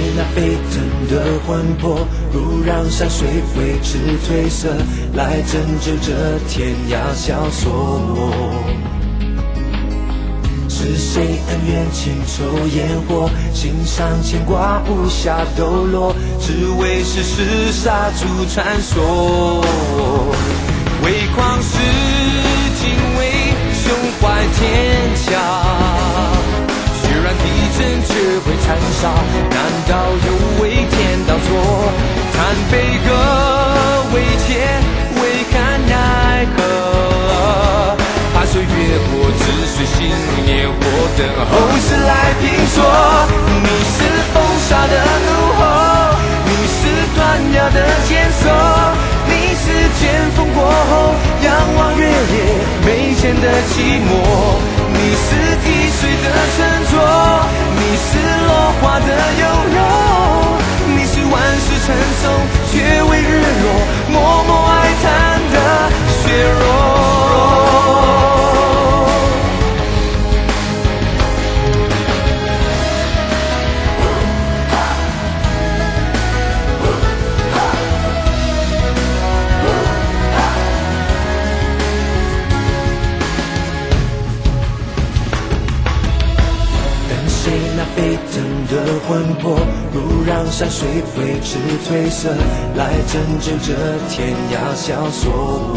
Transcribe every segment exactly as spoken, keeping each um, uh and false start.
那沸腾的魂魄，如让山水为之褪色，来拯救这天涯萧索？是谁恩怨情仇烟火，心上牵挂无暇抖落，只为世事杀出传说。为狂世敬畏，胸怀天下，虽然地震却会残杀，难道有为天道错？叹悲歌为切，未看奈何，怕岁月过，只随信念火，等后世来评说。你是风沙的怒吼，你是断崖的坚守，你是剑锋过后仰望月夜眉间的寂寞，你是滴水的沉着，你是落花的优柔，你是万世称颂却为日落，默默哀叹的血肉。沸腾的魂魄，如让山水为之褪色，来拯救这天涯萧索。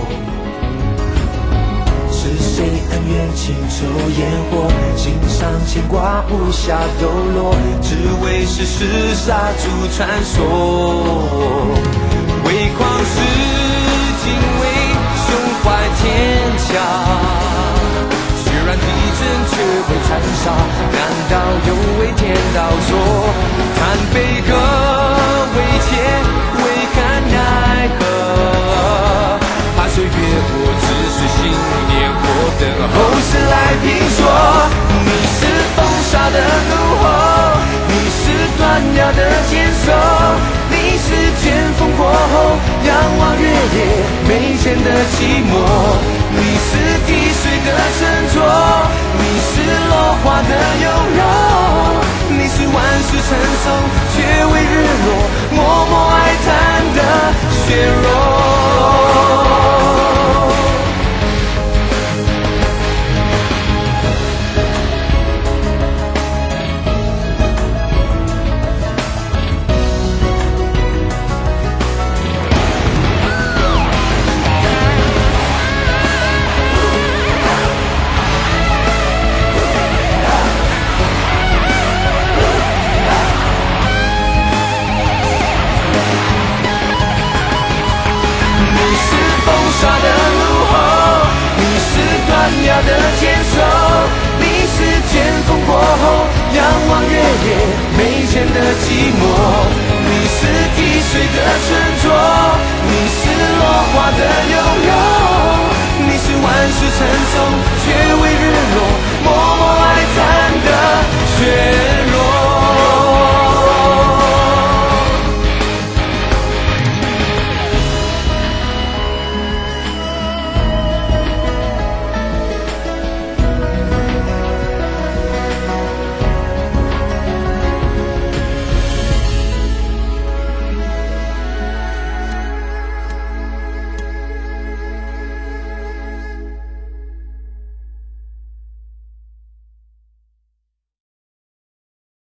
是谁恩怨情仇烟火，心上牵挂无暇抖落，只为世事杀出传说。为狂世敬畏，胸怀天下，虽然地震却会残杀，难道有为天道错？叹悲歌为切，未看奈何，怕岁月过，只随信念火，等后世来评说。你是风沙的怒吼，你是断崖的坚守，你是剑锋过后仰望月夜眉间的寂寞，你是滴水的沉着，你是落花的优柔，你是万世称颂却为日落，默默哀叹的血肉。沙的怒吼，你是断崖的坚守，你是剑锋过后仰望月夜眉间的寂寞，你是滴水的沉着，你是落花的优柔，你是万世称颂